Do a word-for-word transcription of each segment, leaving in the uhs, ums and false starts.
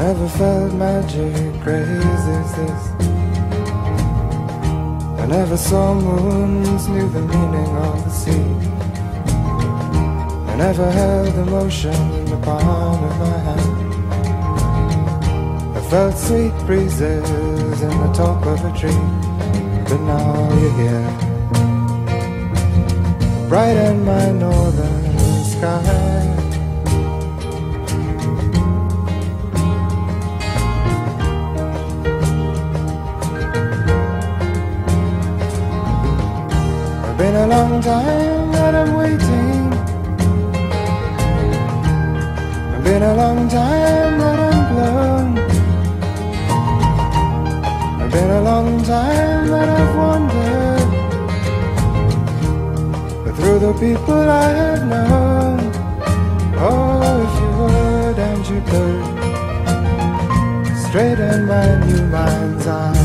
never felt magic crazy as this. I never saw moons, knew the meaning of the sea. I never held emotion in the palm of my hand. I felt sweet breezes in the top of a tree. But now you're here, bright in my northern sky. It's been a long time that I'm waiting. It's been a long time that I'm blown. It's been a long time that I've wandered, but through the people I have known. Oh, if you would and you could, straight in my new mind's eye.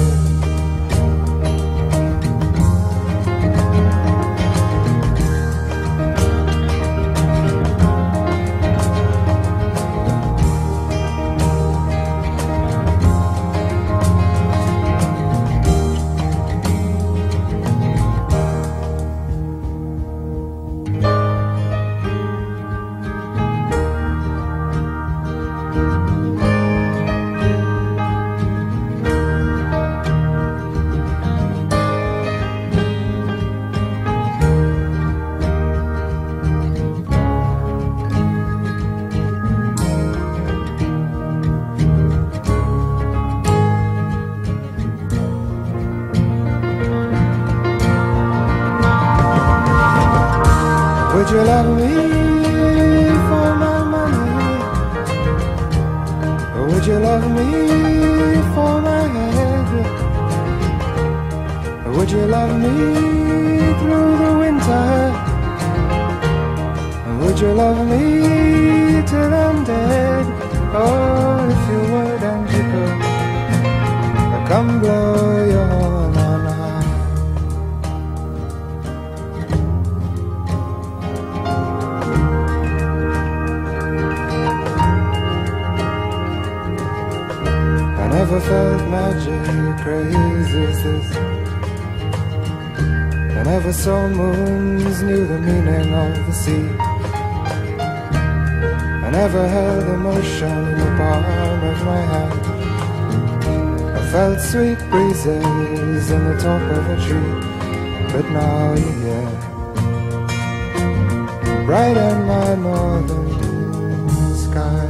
Would you love me for my money? Or would you love me for my head? Or would you love me through the winter? Or would you love me till I'm dead? Oh, if you would and you could, I'd come blow your horn on high. I never felt magic crazy as this. I never saw moons, knew the meaning of the sea. I never held emotion in the palm of my hand. I felt sweet breezes in the top of a tree. But now you're here, bright in my northern sky.